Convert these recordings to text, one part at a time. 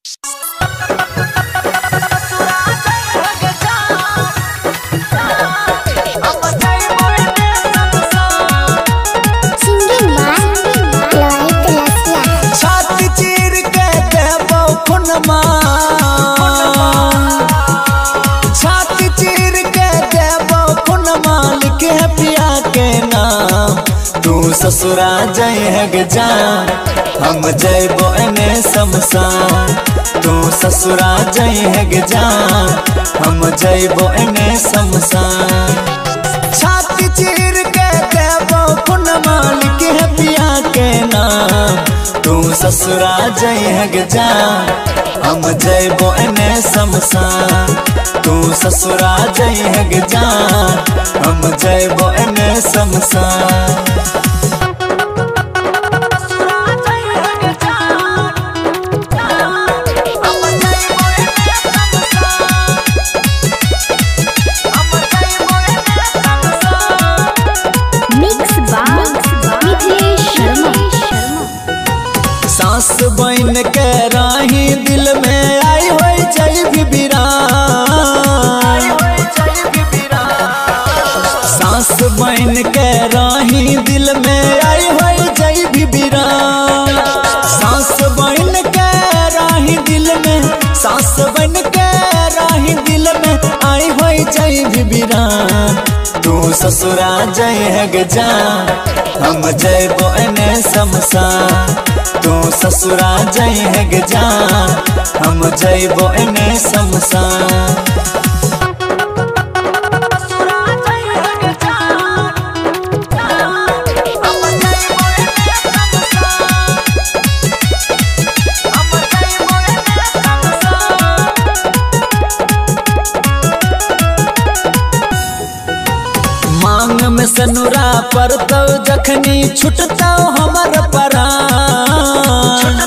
छाती चीर के देबो खून मालिक है पिया के नाम। तू ससुरा जय है जान हम जयबो एने शमशान। तू ससुरा जय है जान हम जयबो एने शमशान। छाती चीर के देबो खून मालिक है पिया के नाम। तू ससुरा जय है जान हम जयबो एने शमशान। तू ससुरा जय है जान हम जयबो एने शमशान। सास बन के राही दिल में आई हो जय सास बन के राही दिल में आई हो जय बिबिरान। सास बन के राही दिल में सास बन के राही दिल में आई हो जय बिबिरान। तू ससुरा जय है जान हम जयबो एने शमशान। तू ससुरा जय है जान हम जयबो एने शमशान। मांग में सनुरा पर तो जखनी छुटता हमर परान।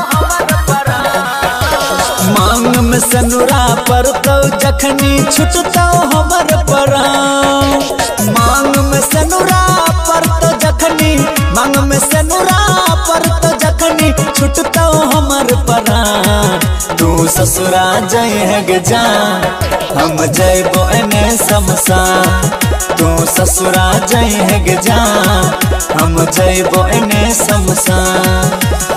मांग में सनुरा पर तो जखनी छुटता हमर परान। मांग में सनुरा पर तो जखनी मांग में सनुरा पर तो जखनी छुटता हमर परान। तू ससुरा जय है जान हम जयबो एने शमशान। तू ससुरा जय है जान हम जयबो एने शमशान।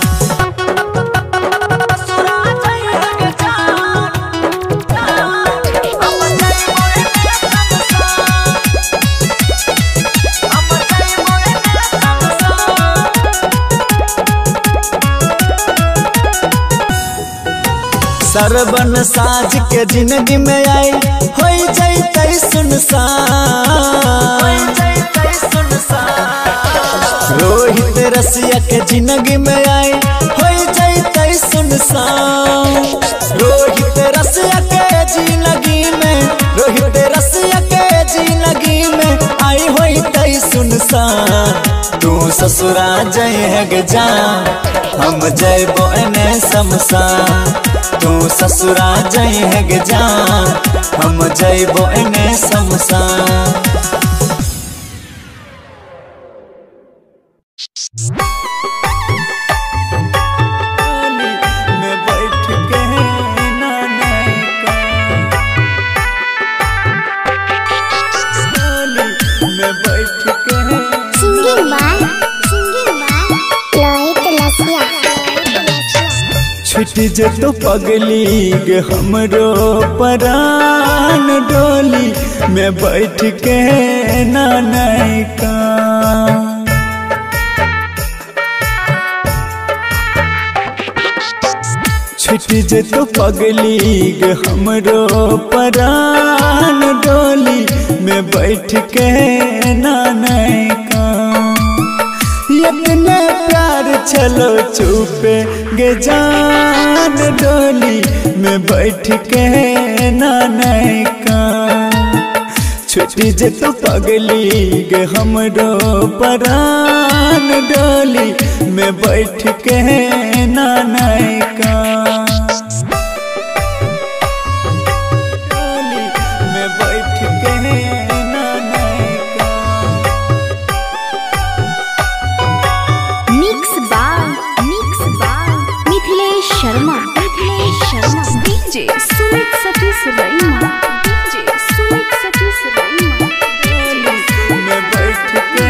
सरबन साज के जिंदगी में आई हो जैते सुनसान। रोहित रसिया के जिंदगी में आई हो जैते सुनसान। रोहित रसिया के जिंदगी में रोहित रसिया के जिंदगी में आई हो तई सुनसान। तू ससुरा जय है जान हम जयबो एने शमशान। तू ससुरा जय है जान हम जयबो एने शमशान। में बैठ के में बैठ के छुट जे तो पगली गे हमरो परान। डोली में बैठ के नानका छुट जे तो पगली गे हमरो परान। डोली में बैठ के नानका इतने प्यार चलो चुपे गे जान। डोली में बैठ के नानका छुट्टी जे तो पगली गे हमरो परान। डोली में बैठ के नानका डोली में बैठ के नानका। मिक्स बार मिथिलेश शर्मा डीजे सुमित सतीश रईमा डीजे सुमित सतीश रईमा मैं बैठ के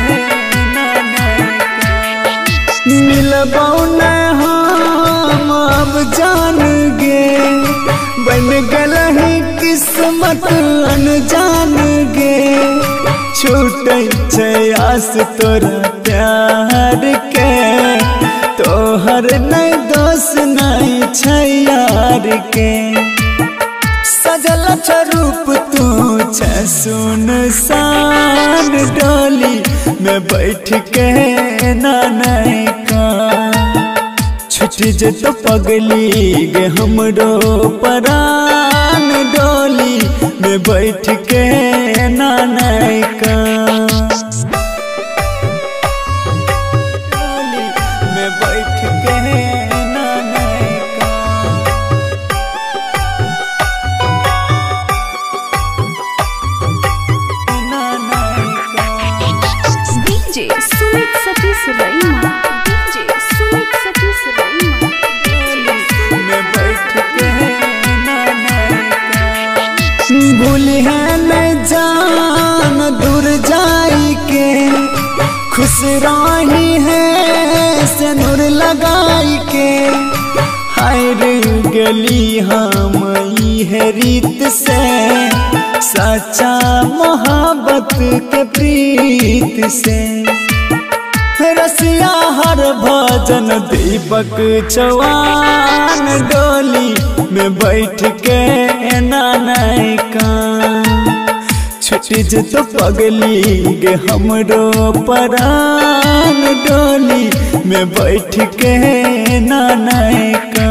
मिलबौ न हम अब जान गे बन गल है किस्मत अनजान गे छूटे छै आस तोरा प्यार के तोहर नहीं दोष नहीं छै यार के सजल छ रूप तू छ सुनसान डोली में बैठ के नानय का छुट जत पगली गे हमरो परान डोली में बैठ के नानय का डोली में बैठ के नानय का डीजे सुमित सतीश रईमा डीजे सुमित सतीश रईमा मैं बैठ के भूल है न जान दूर जाई के खुश रही है से नूर लगाई के हाय रे गली हम है रीत से सच्चा मोहब्बत के प्रीत से रसिया हर भजन दीपक चौहान डोली में बैठ के नानय का छुट जत पगली गे हमरो परान डोली में बैठ के नानय का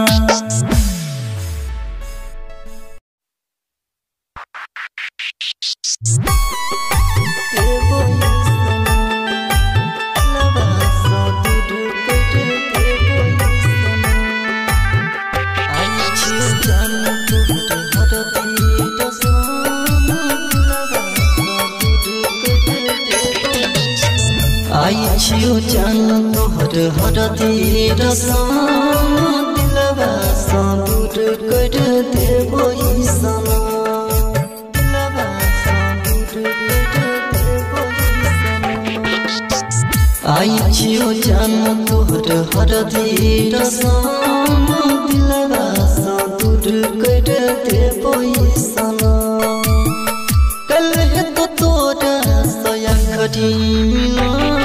आई छियो जान तोहर हरदी रसम दिलवा सा दूर कर देबो ई सनम दिलवा सा दूर कर देबो ई सनम आई छियो जान तोहर हरदी रसम दिलवा सा दूर कर देबो ई सनम कल है तो तोरा सया खड़ी मिला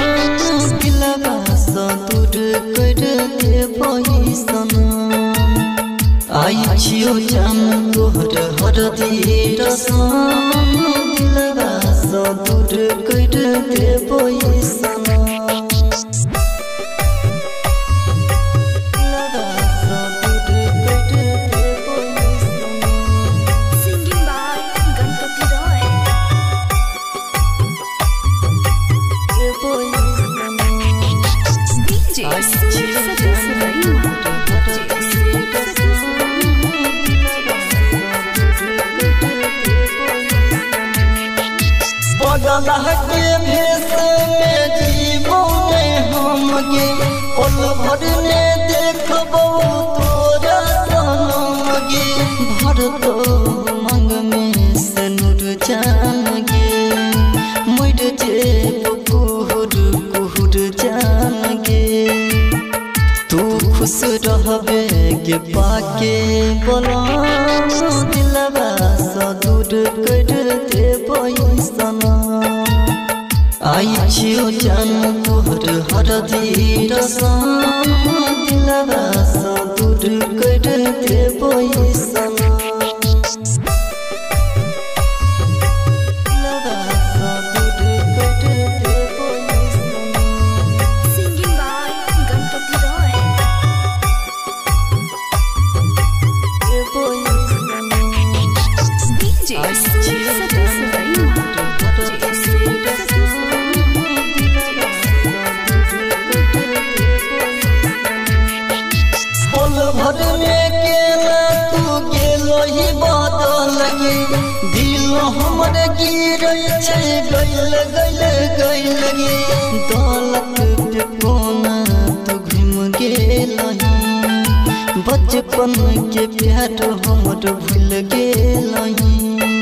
दूर कर देबो ई सनम आई छियो जान तोहर हरदी रसम दिलवा सा दूर कर देबो ई सनम दिलवा सा दूर कर देबो ई सनम सिंगिंग बाय गणपति रॉय देबो ई सनम डीजे सुमित सतीश रईमा बगल के भेष में जीवो ने हम गे पल भर ने देखबो तोरा सनम गे भर तो मंग में से नूर जान गे मुड़ जे कुहुर कुहुर जान गे तू खुश रहबे गे पाके बोला दिलवा सा दूर कर देबो ई सनम आई छियो जान तोहर हरदी रसम दिलवा सा दूर कर देबो ई सनम दिलवा सा दूर कर देबो ई सनम सिंगिंग बाय गणपति रॉय देबो ई सनम डीजे सुमित सतीश रईमा पल भर में केला तू गेलो ही बदल गे दिल हमर गिर छै गइल गइल गइल गे दौलत पे कोना तू घुम गेल बचपन के प्यार हमर भूल गेलही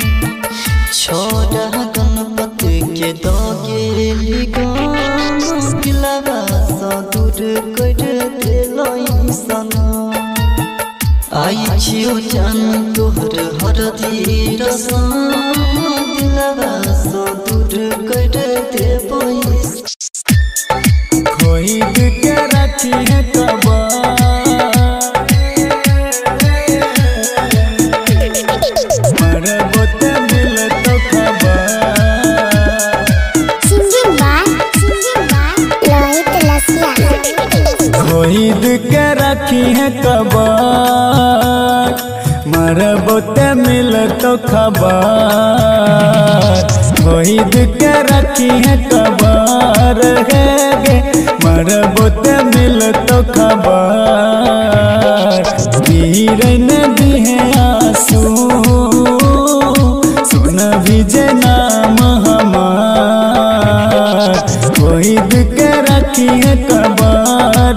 छोड़ा गणपति के दगेली गाम दिलवा सा दूर कर देलही सना आई छियो जान तोहर हरदी रसम दिलवा सा दूर कर देबही कोई के रखी है कबा शहीद के रखी है कबार मरबो ते मिल तो खबर शहीद के रखी है कबार है गे मरबो ते मिल तो खबर गिरे नदी है आंसू सुन विजय नाम हमार शहीद के रखी है कबार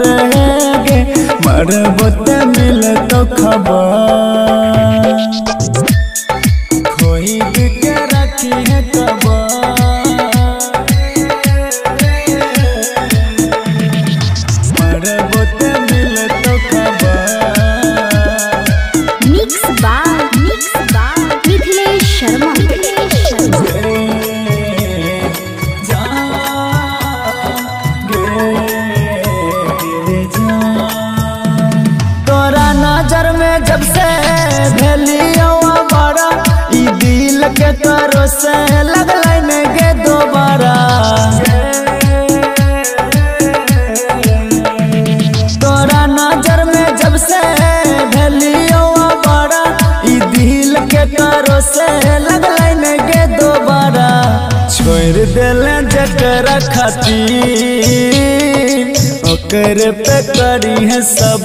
मरबो ते मिल तो खबर शहीद के रखी है कबार मरबो ते मिल तो खबर मिक्स बार मिथिलेश शर्मा नजर में जब से भेलियो बड़ा ई दिल के तरो से लगल गे दोबारा तोरा नजर में जब से भेलियो बड़ा ई दिल के तरो से लगल गे दोबारा छोड़ देले जकरा खातिर ओकर पे करी है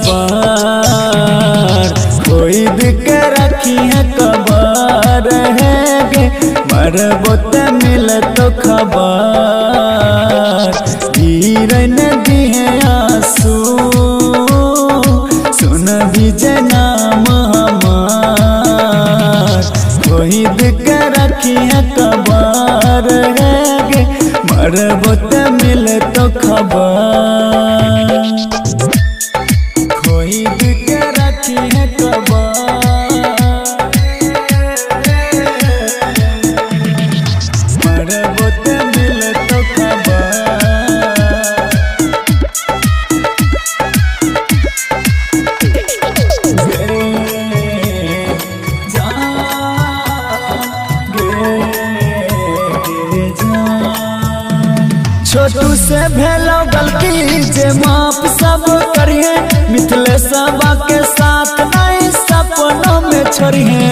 सवार शहीद के रखी है कबार है गे मरबो ते मिल तो खबर गिरे नदी है आंसू सुन विजय नाम हमार शहीद के रखी है कबार है गे मरबो ते मिल तो खबर शहीद के रखी है कबार मरबो ते मिल तो छोटू से भेलो गलती जे माफ सब करिए मिथिलेश के साथ नहीं सपनों में छोड़िए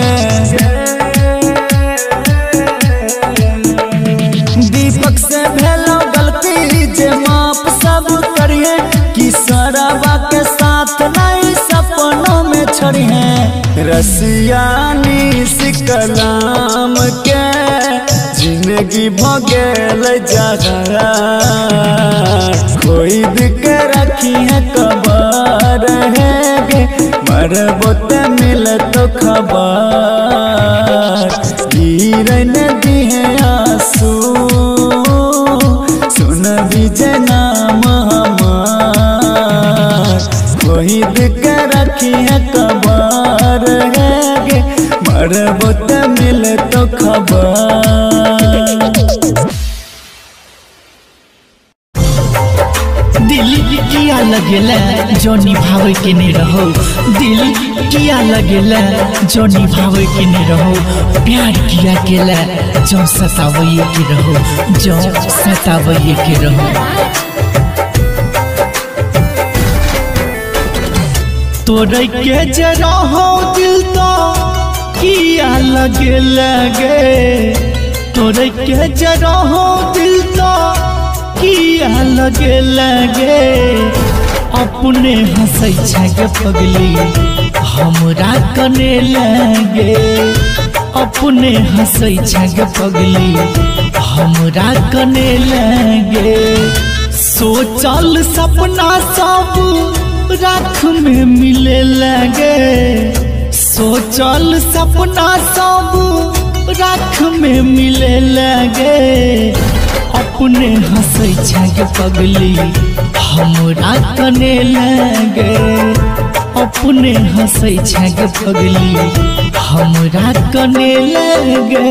दीपक से भेलो गलती जे माफ सब करिए किशोरबा के साथ नहीं सपनों में छोड़िए रसियानी सिकलाम के जिंदगी भगेल जगह शहीद के रखी है कबार है गे मरबो ते मिल तो खबर गिरे नदी है आंसू सुन विजय नाम हमार शहीद के रखी है कबार है गे मरबो ते मिल तो खबर दिल किया लगेला जो निभावे के नहीं रहो दिल किया लगेला जो निभावे के नहीं रहो प्यार किया केला जो सतावे के रहो जो सतावे के रहो तोरे के जरा हो दिल तो किया लगेला गे तोरे के जरा हो दिल तो किया लगे अपने हंसै छे पगली हमरा कने लगे अपने हंसै छे पगली हमरा कने लगे सोचल सपना सब राख में मिले लगे, सोचल सपना सब राख में मिले लगे। अपने हंसै छे पगली हमरा कने लगे, अपने हंसै छे पगली हमरा कने लगे।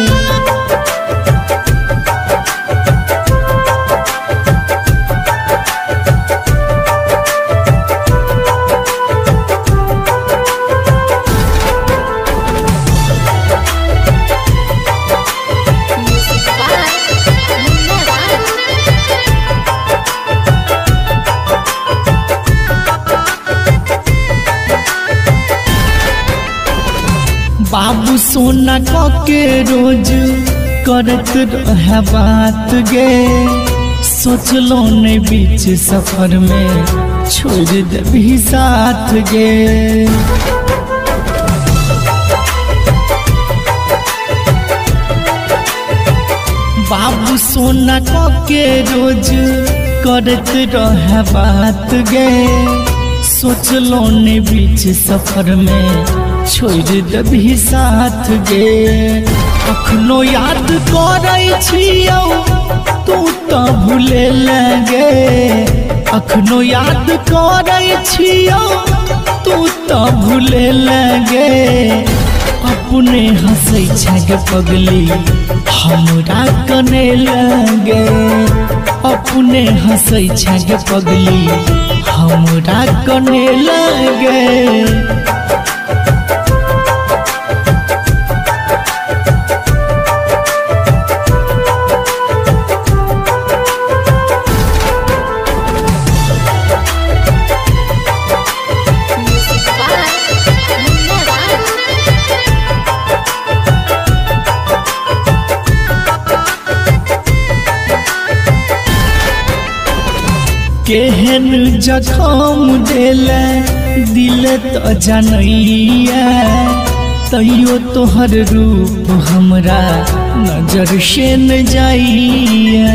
बाबू सोना के रोज करत रहे बात गे, सोचलो ने बीच सफर में छोड़ देबी साथ गे। बाबू सोना के रोज करत रहे बात गे, सोचलो ने बीच सफर में छोड़ देबी साथ गे। अखनो याद करै छियौ तू तो भूले लगे, अखनो याद करै छियौ तू तो भूले लगे। अपने हंसै छे पगली हमरा कने लगे, अपने हंसै छे पगली हमरा कने लगे। केहन जखम देले दिल तो जनैया, तैयो तोहर रूप हमरा नजर से न जाइया।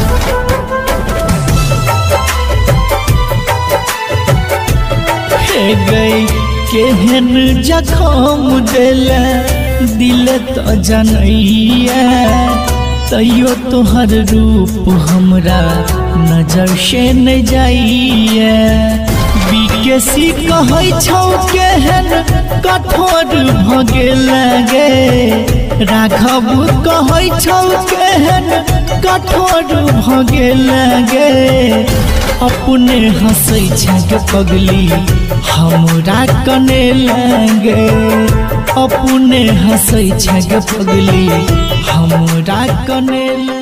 हे गई केहन जखम देले दिल तो जनैया, तैयो तोहर रूप हमरा नजर से न जाइए। बीकेसी कहै छौ केहन कठोर भगे लगे, राघव कहै छौ केहन कठोर भगे लगे। अपने हंसै छे पगली हमरा कने लगे, अपने हंसै छे पगली हमरा कने लगे।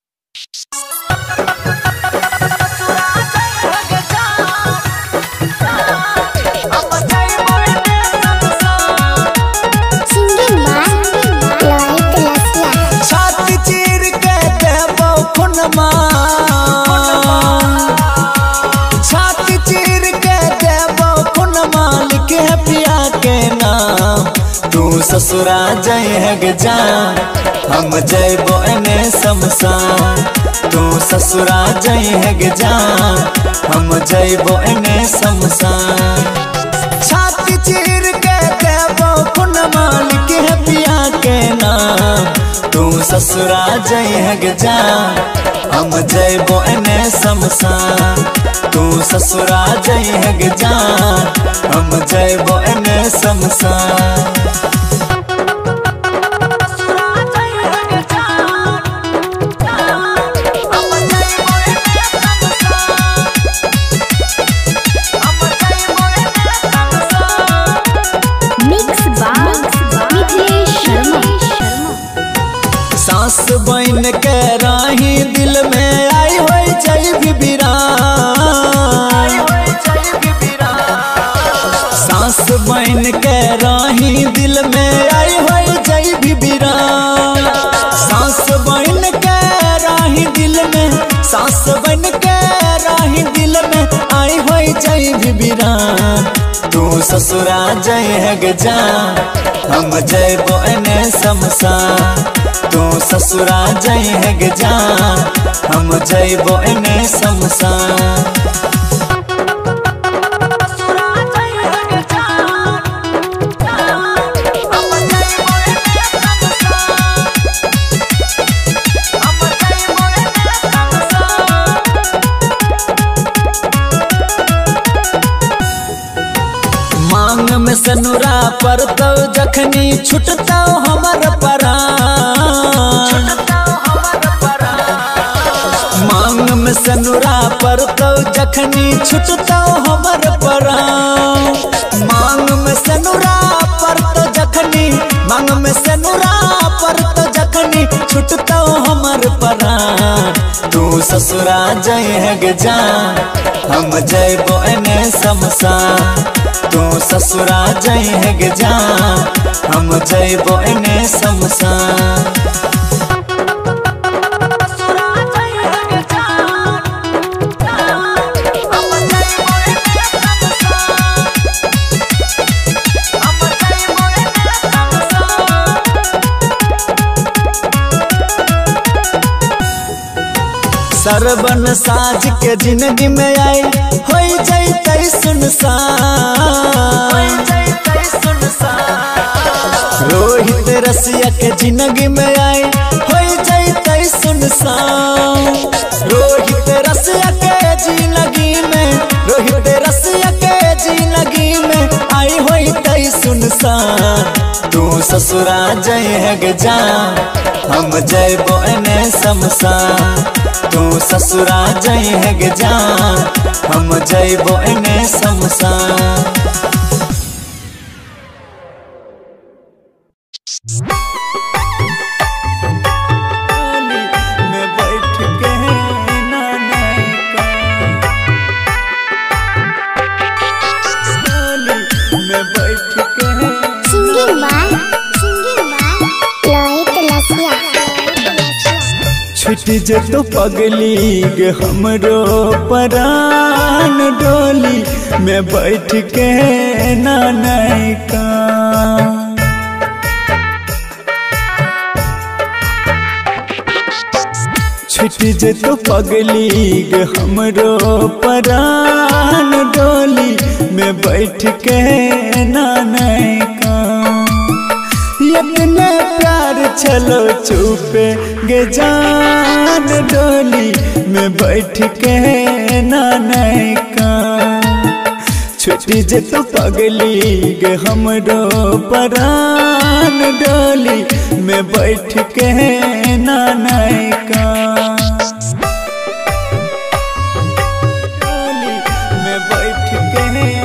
छाती चीर के देबो खून मालिक है पिया के नाम। तू ससुरा जइहग जान हम जइबो एने शमशान, तू ससुरा जइहग जान हम जइबो एने शमशान। छाती चीर के देबो खून मालिक है पिया के नाम। तू ससुरा जइहग जान हम जइबो एने शमशान, तू ससुरा जइहग जान हम जइबो एने शमशान। सास बन के राही दिल में आई हो जय बिरान, सास बन के राही दिल में आई हो जय बिरान। सास बन के राही दिल में, सास बन के राही दिल में आई हो जय बिरान। तू ससुरा जइहग जान हम जइबो एने शमशान, तू ससुरा जइहग जान हम जइबो एने शमशान। मांग में सनुरा पर तो जखनी छुटता हमर परान, मांग में सनुरा पर तो जखनी छुटता हमर परान, मांग में सनुरा पर तो जखनी, मांग में सनुरा पर तो जखनी छुटता हमर परान। तू ससुरा जय जान हम जयबो एने शमशान, तू ससुरा जय जान हम जयबो एने शमशान। सरबन साज के जिंदगी में आई हो जैते सुनसान, रोहित रसिया के जिंदगी में आई हो जैते सुनसान, रोहित रसिया के जिंदगी में, रोहित रसिया के जिंदगी में आई हो सुनसान। तू ससुरा जय जान हम जयबो एने शमशान, तू ससुरा जय जान हम जयबो एने शमशान। छुट जे तो पगली गे हमरो परान, डोली में बैठ के नानका, छुट जे तो पगली गे हमरो परान, डोली में बैठ के नानका। इतने प्यार चलो चुपे गे जान, डोली में बैठ के नानका, छुट्टी जे तो पगली गे हमरो परान, डोली में बैठ के नानका, डोली में बैठ के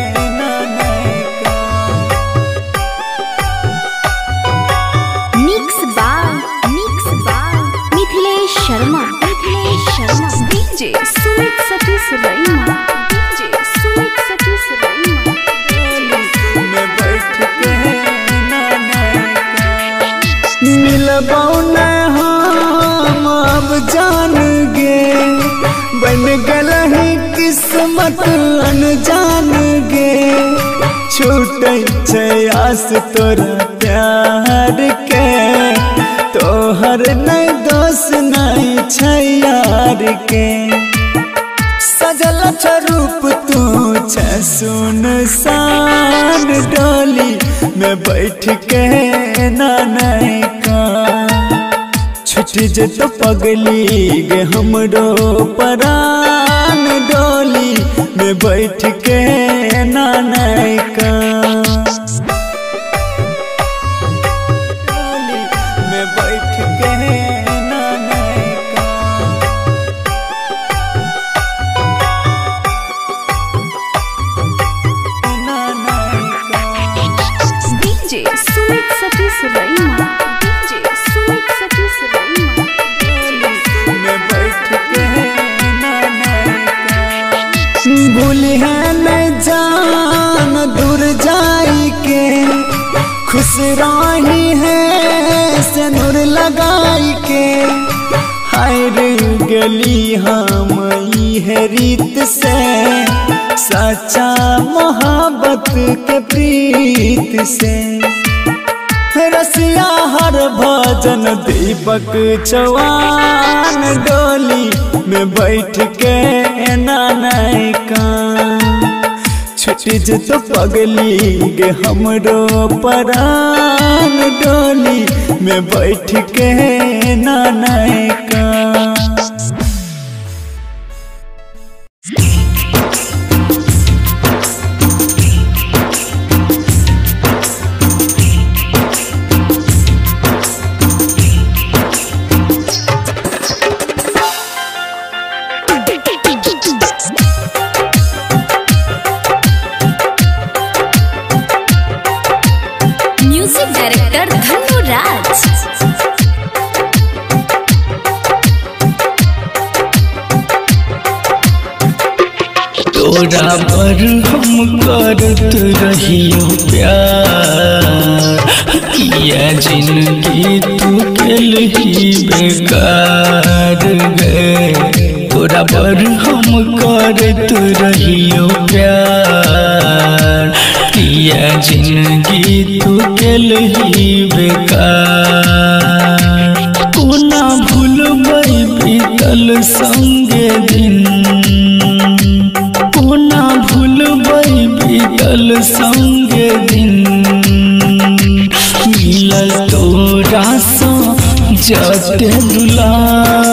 शर्मा डीजे सुमित सतीश रईमा, डीजे सुमित सतीश रईमा। मैं बैठ के मिलबौ न हम अब जान गे, बन गलही किस्मत अनजान गे, छूटै छै आस तोरा प्यार के, तोहर नहीं दोष नहीं छै यार के, सजल रूप तू छ सुनसान, डोली में बैठ के नानका, छुट जे तो पगली गे हमरो परान, डोली में बैठ के नानका, सुमित सतीश रईमा, डीजे सुमित सतीश रईमा। मैं बैठ के भूल है न जान दूर जाई के, खुश राही है सिनुर लगाई के, हायर गली हम है रीत से, सच्चा मोहब्बत के प्रीत से, रसिया हर भजन दीपक चौहान, डोली में बैठ के नानका, छुट जे तो पगली गे हमरो परान, डोली में बैठ के नानका। डायरेक्टर धनु राज। तोरा पर हम करत रहियो प्यार, किया जिंदगी तू केलही बेकार गे। तोरा पर हम करत रहियो प्यार, किया जिंदगी तू केलही बेकार। कोना भूलबै बीतल संगे दिन, कोना भूलबै बीतल संगे दिन। मिलल तोरा सँ जते दुलार,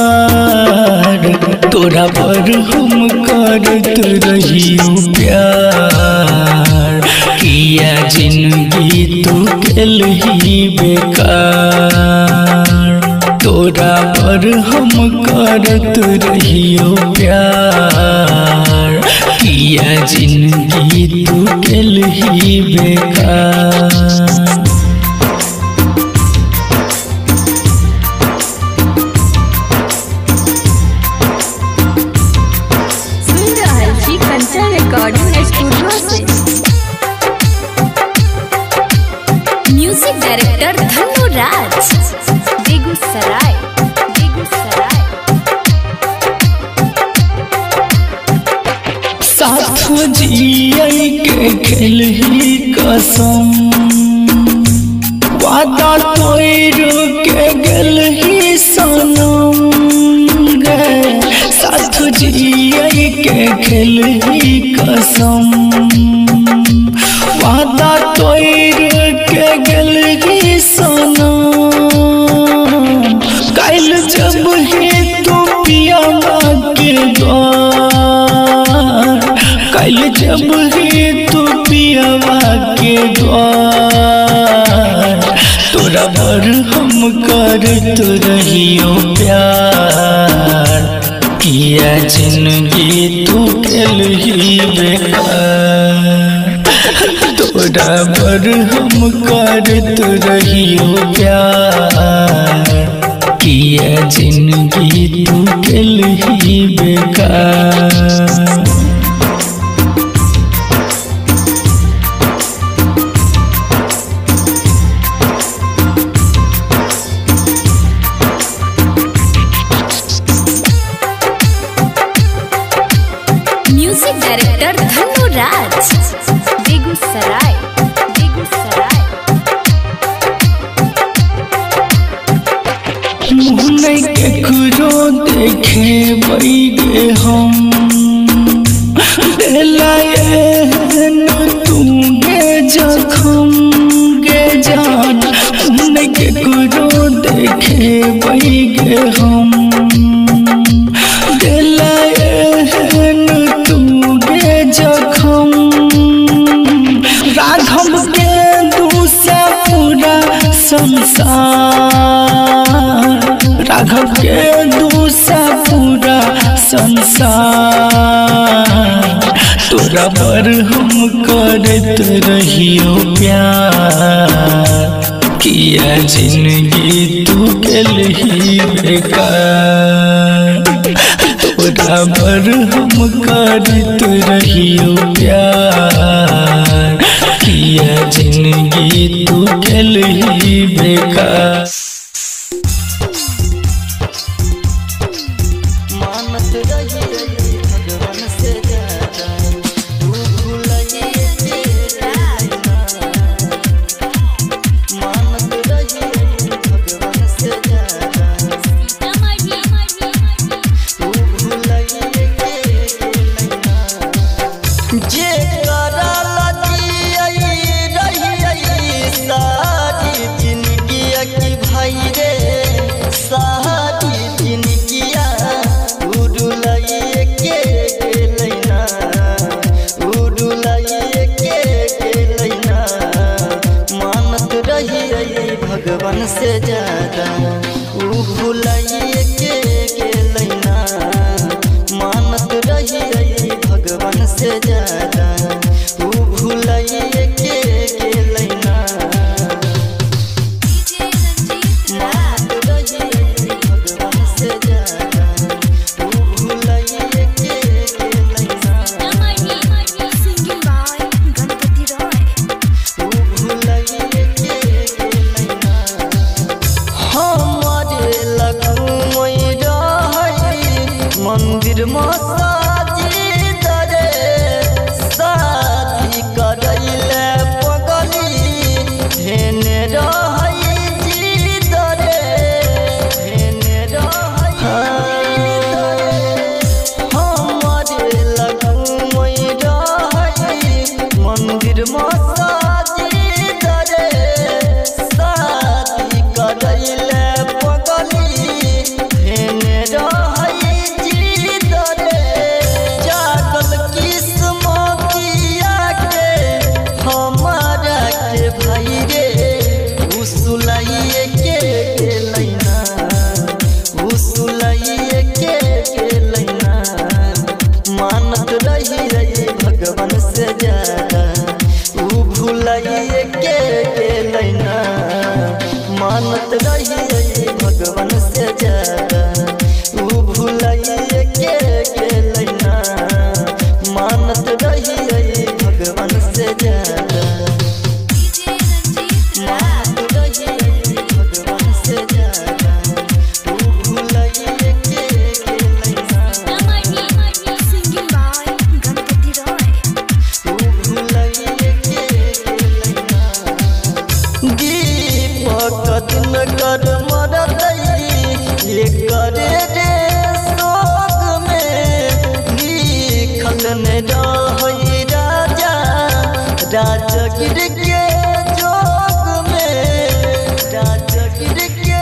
तोरा पर हम करत रहियो प्यार, किया जिंदगी तू केलही बेकार। तोरा पर हम करत रहियो प्यार, किया जिंदगी तू केलही बेकार। सुन रहल छी कंचन रिकॉर्डिंग स्टूडियो से। Music director Dhanu Raj, Begusarai. साथ जियै के खेलही कसम, वादा तोड़ के गेलही सनम गे। साथ जियै के खेलही कसम, वादा तोड़ के गेलही सनम। काल जब ही तू पियावा के द्वार, काल जब ही तू पियावा के द्वार। तोरा पर हम करत रहियो प्यार, किया जिंदगी तू केलही बेकार। तोरा पर हम करत रहियो प्यार, किया जिंदगी तू केलही बेकार। Music director Dhanu Raj, Begusarai. मुँह नहीं केकरो देखे बैगे हम, तू गे जखम गे जान। मुँह नहीं केकरो देखे बैगे हम, तू गे जखम। राघव के दूसरा पूरा संसार, राघव के दूसरा पूरा संसार। तोरा पर हम करत रहियो प्यार, किया जिंदगी तू केलही बेकार। तोरा पर हम करत रहियो प्यार, किया जिंदगी तू केलही बेकार। मानत रही भगवान से ज्यादा, तू भूलिए तेरा मानत रही भगवान से ज्यादा, तू भूलिए जे करला रही सारी जिंदगी की भाई रे, सारी जिंदगिया उड़ुलाइए के लैना, उड़ुलाइए के लैना। मानत रही भगवान से ज्यादा, ऊ भूलाइए के लैना। मानत रही भगवान से ज्यादा, ऊ भूलाइए के लैना। भाई रे उसुलाइए के लैना उसुलाइए के लैना मानत रही भगवान से ज्यादा ऊ भुलाइए के लैना मानत रही भगवान से ज्यादा ऊ भुलाइए के लैना मानत रही भगवान से ज्यादा मानत रही भगवान से ज्यादा ऊ भुलाइए के लैना ऊ भुलाइए के लैना दीपक दिन कर मरतई ये करे रे सोग में लिखल ने रही राजा राजगिर के जोग में राजगिर के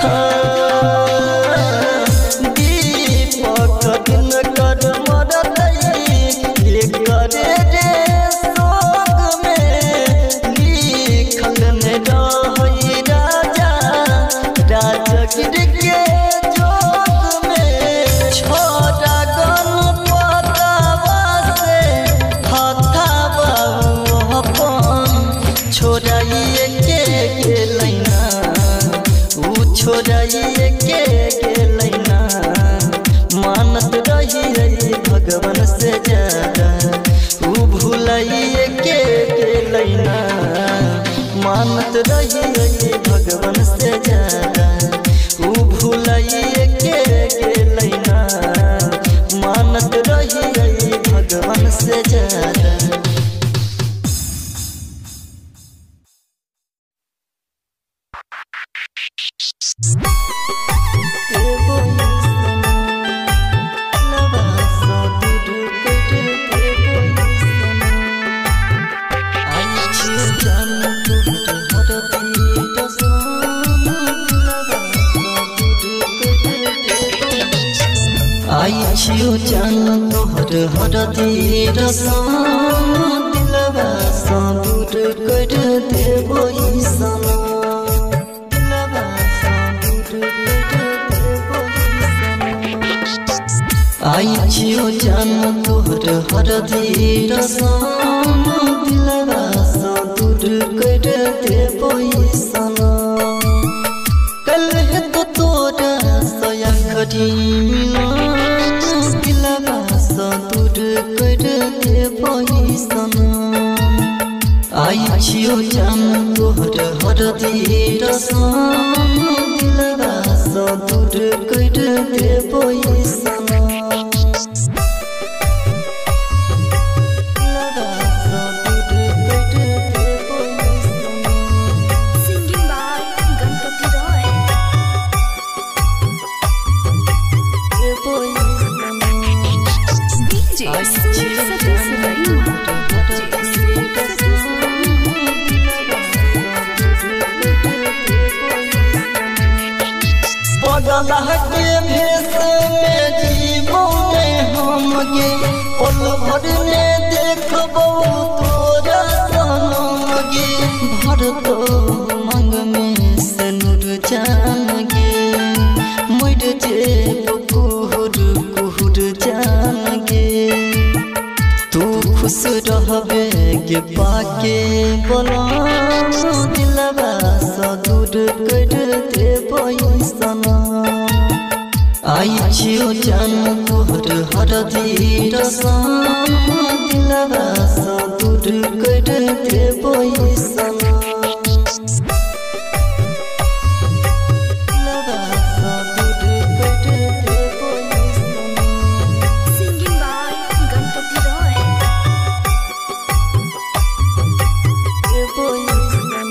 दीपक दिन कर मरतई ये करे रे सोग में लिखल ने रही राजा राजगिर के जोग में छोड़ा गणपतवा से हथावा अपन छोड़ाइए के लैना ऊ छोड़ाइए के लैना मानत रही भगवान से ज्यादा ऊ भुलाइए के लैना मानत रही भगवान से ज्यादा ऊ भुलाइए के लैना मानत रही भगवान से ज्यादा आई छियो जान तोहर हरदी रसम दिलवा सा दूर कर देबो ई सनम दिलवा सा दूर कर देबो ई सनम आई छियो जान तोहर हरदी रसम दिलवा सा दूर कर देबो ई सनम कल है तो तोरा सया खड़ी मिला दिलवा सा दूर कर देबो ई सनम आई छियो जान तोहर हरदी रसम दिलवा सा दूर कर देबो ई सनम दिलवा सा दूर कर देबो ई सनम देबो ई पगला के भेष में जीवो ने हम गे पल भर ने देखबो तोरा सनम गे भर तो मंग में से नूर जान गे मुड़ जे कुहुर कुहुर जान गे तू खुश रहबे के पाके बोला दिलवा सा दूर कर देबो ई सनम आई छियो जान तोहर हरदी रसम दिलवा सा दूर कर देबो ई सनम दिलवा सा दूर कर देबो ई सनम देबो ई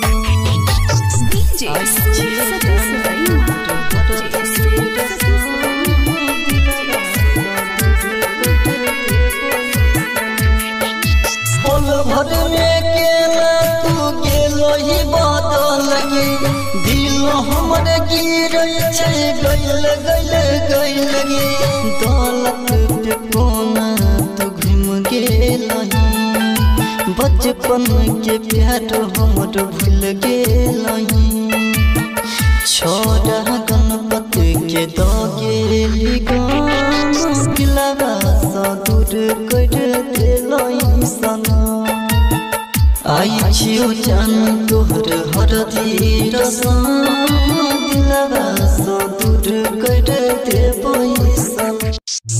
भर में केला तू गेलो ही बदल गे दिल हमर गिरै छै गइल गइल गइल गे दौलत पे कोना तू घुम गेलही बचपन के प्यार हमर भूल गेलही छोड़ा गणपति के दगेली दिलवा सा दूर कर देलही सना आई छियो जान तोहर हरदी रसम दिलवा सा दूर कर देबही सना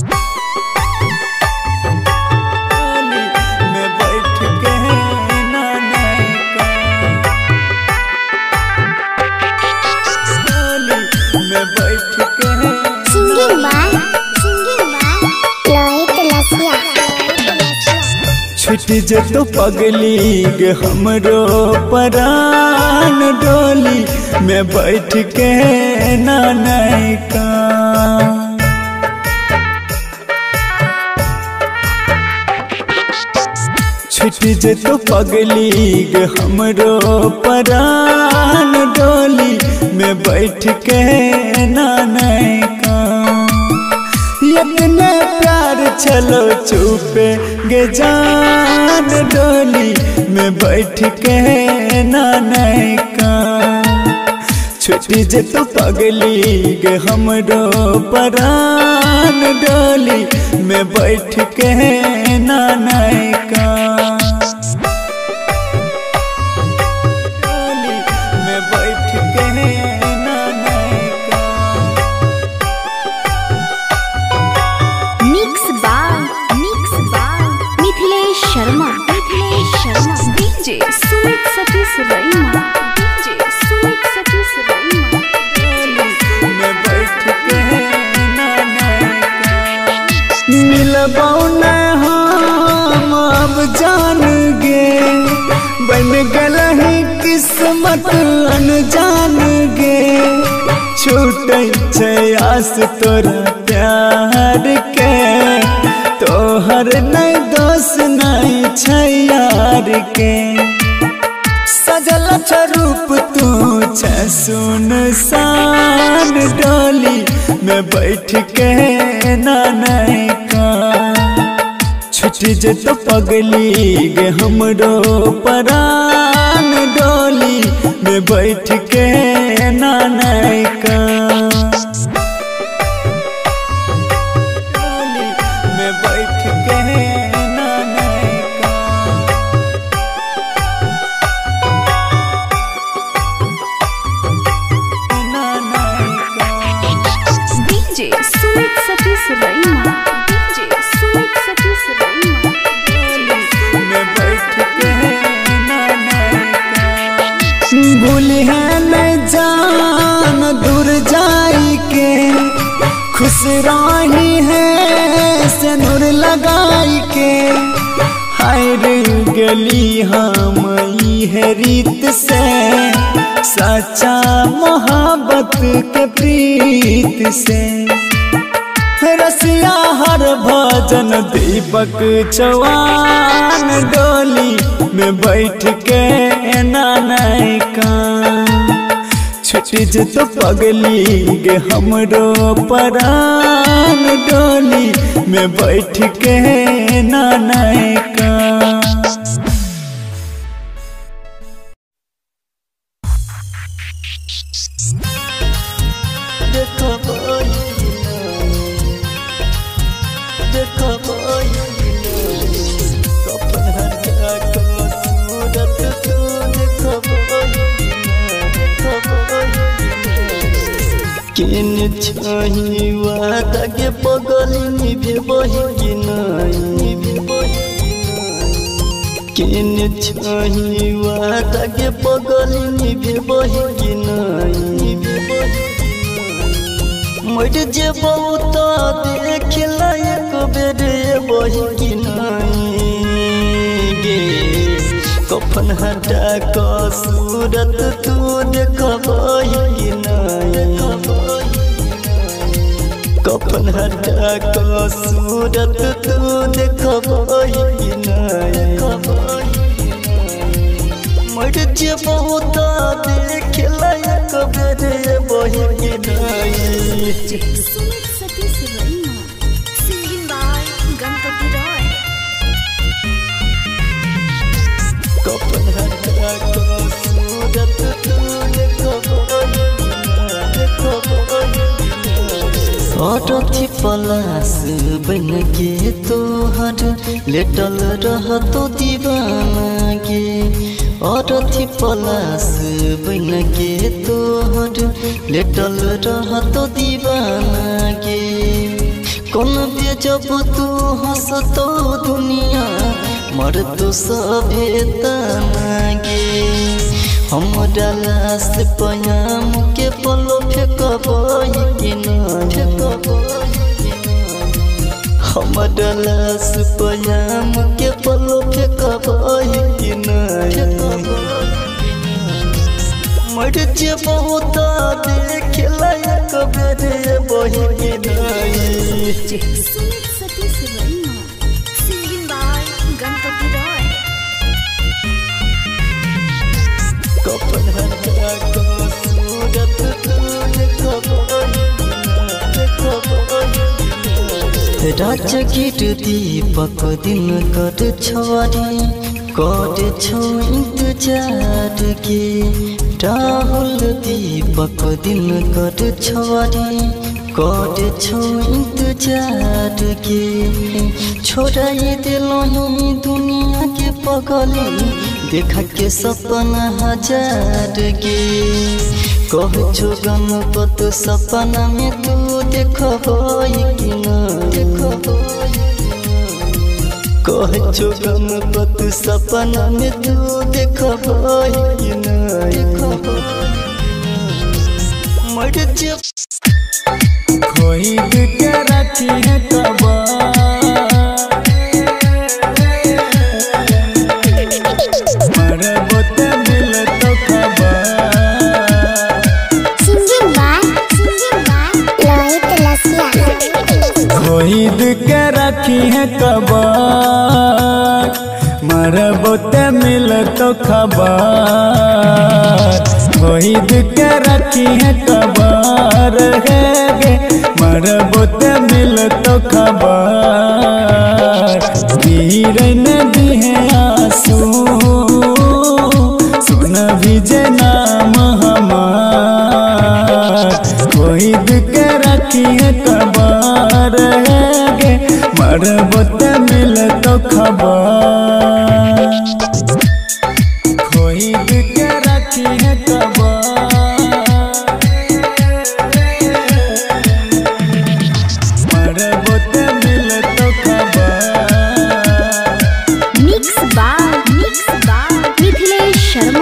छुट्टी जे तो पगली गे हमरो परान डोली में बैठ के नानका छुट्टी जे तो पगली गे हमरो परान डोली में बैठ के नानका इतने प्यार चलो चुपे गे जान डोली में बैठ के नानका छुट्टी जे तो पगली गे हमरो परान डोली में बैठ के नानका सुमित सतीश रईमा सुमित सतीश रईमा में बैठ के मिलबौ न हम अब जान गे बन गलही किस्मत अनजान गे छूटे छै आस तोरा प्यार के तोहर नहीं दोष नहीं छै यार के सजल रूप तू छ सुनसान डोली में बैठ के नानका छुट्टी जे तो पगली गे हमरो परान डोली में बैठ के नानका सुमित सतीश रईमा सुमित सतीश रईमा में बैठ के भूल है न जान दूर जाई के खुश राही है से नूर लगाई के हाय गली हम है रीत से सच्चा मोहब्बत के प्रीत से रसिया हर भजन दीपक चौहान डोली में बैठ के नानका छुट्टी जे तो पगली गे हमरो परान डोली में बैठ के नानका किन छही वादा के पगली निभे बही कि नहीं किन छही वादा के पगली निभे बही कि नहीं मर जे बहुत देख लायक बेरे बही कि नहीं गे कफन हटा क सूरत तू देखबही कि नहीं कफन हटा क सूरत तू देखबही कि नहीं मर जे बहुत देख लायक बेरे बही कि नहीं सुमित सतीश रईमा सिंगिंग बाय गणपति रॉय कफन हटा क सूरत और थी पलास बन के तोहर लेटल रह तो दीवाना गे और थी पलास बन के तोहर लेटल रह तो दीवाना गे कौन बेजब तू हंस तो दुनिया मर तो सभे गे हम डालास पयाम के पलो फेंकबई कि हम डालास पयाम के पलो फेंकबई कि मर जे बहुत देख लायक बेरे बही कि राजगीर दीपक दिन कर छवारी कर छो इंतजार के राहुल दीपक दिन कर छवारी कर छो इंतजार के छोड़ाई दिलही दुनिया के पगली देखा के सपना हजार गे कह छो गणपत सपना में तू देखबई कि कह छो गणपत सपना में तू देखबई कि मर जे कोई के रखी है कबा शहीद के रखी है कबार मरबो ते मिल तो खबर शहीद के रखी है कबार है गे मरबो ते मिल तो खबर गिरन दी है आंसू सुन विजय नाम हमार शहीद के रखी है कबार गे मरबो ते मिल तो खबर शहीद के रखी है कबार मरबो ते मिल तो खबर मिक्स बार मिथिलेश शर्मा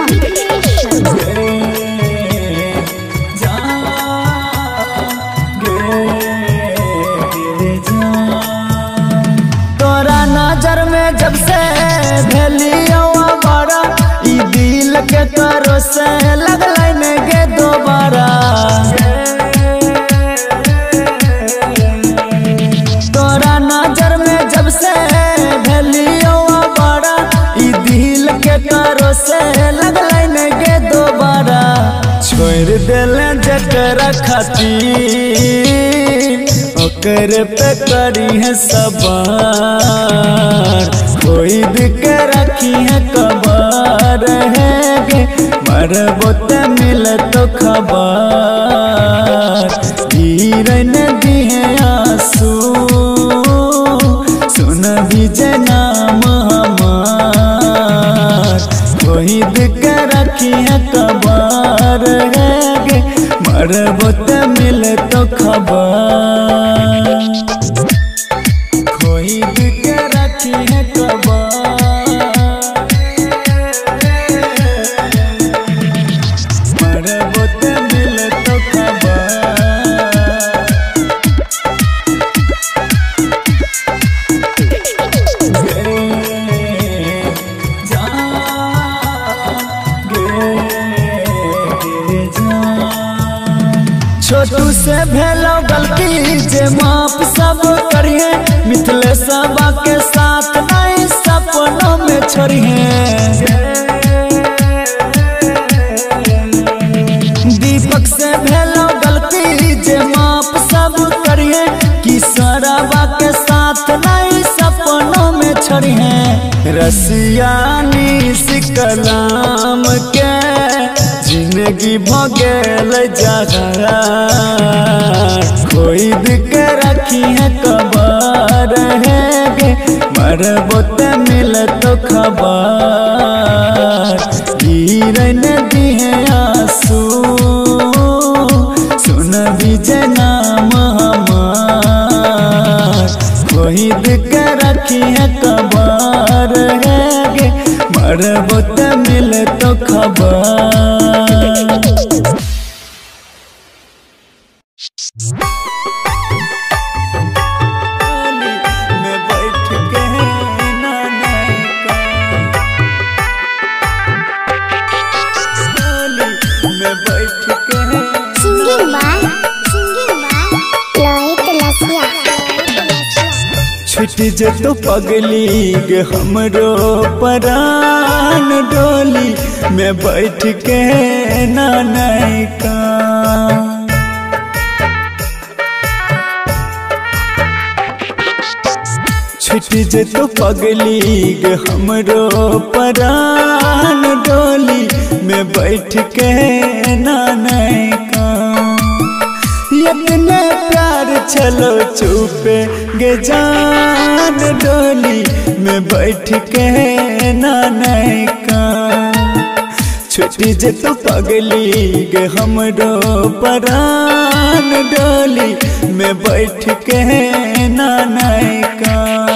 तोरा नजर में जब से भेलियो बड़ा ई दिल के करो से लगलै न गे दोबारा तोरा नजर में जब से भेलियो बड़ा ई दिल के करो से लगलै न गे दोबारा छोड़ देले जकरा खातिर ओकर पे करी है सवार खरीद के रखी है कबार है गे मरबो ते मिल तो खबर गिरन दी है आंसू सुन विजय नाम हमार खरीद के रखी है कबार है गे मरबो ते मिल तो खबर खरीद के रखी है कबार मरबो ते मिल तो छोटू से भेलो गलती जे माफ सब करिए मिथिलेश के साथ नहीं सपनों में छोड़िए दीपक से भेलो गलती जे माफ सब करिए किशोरवा के साथ नहीं सपनों में छोड़िए रसियानी कलाम के जिंदगी भगेल जगह खरीद के रखी है कबर है गे मरबो त मिल तो खबर गिरे नदी है आंसू सुन विजय नाम हमार शहीद के रखी है कबर है गे मरबो त मिल तो खबर छुट जे तो पगली गे हमरो परान डोली में बैठ के नानका छुट जे तो पगली गे हमरो परान डोली में बैठ के नानका इतने प्यार चलो चुपे गे जान डोली में बैठ के नानका छुट्टी जे तो पगली गे हमरो परान डोली में बैठ के नानका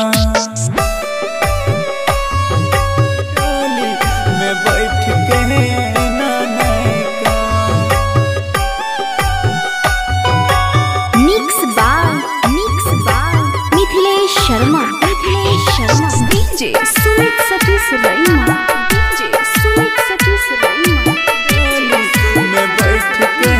सुमित सतीश रईमा सुमित सतीश रईमा में बैठ के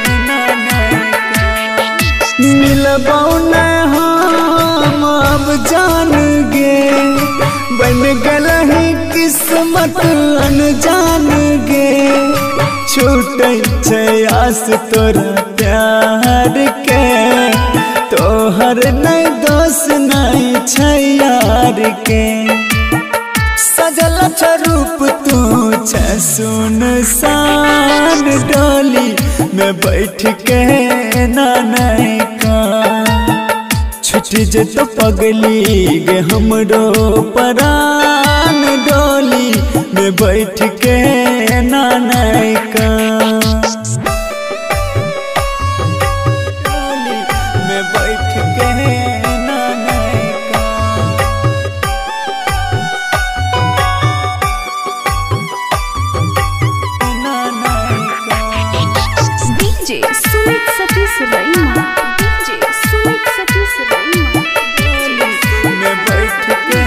मिलबौ न हम अब जान गे बन गलही किस्मत अनजान गे छूटै छै आस तोरा प्यार के तोहर नहीं दोष नहीं छै यार के सजल रूप तू छै सुनसान डोली में बैठ के नानका छुट जे तो पगली गे हमरो परान डोली में बैठ के नानका सुमित सतीश रईमा सुमित सतीश रईमा में बैठ के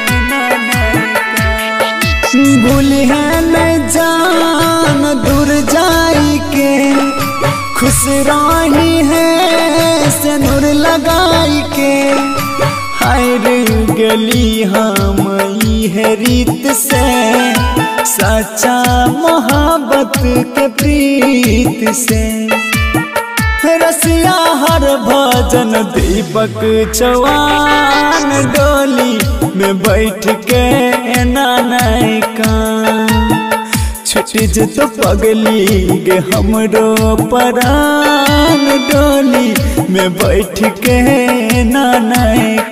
भूल है न जान दूर जाई के खुश राही है से नूर लगाई के हाय गली हम है रीत से सच्चा मोहब्बत के प्रीत से रसिया हर भजन दीपक चौहान डोली में बैठ के नानका छुट जे तो पगली गे हमरो परान डोली में बैठ के नानका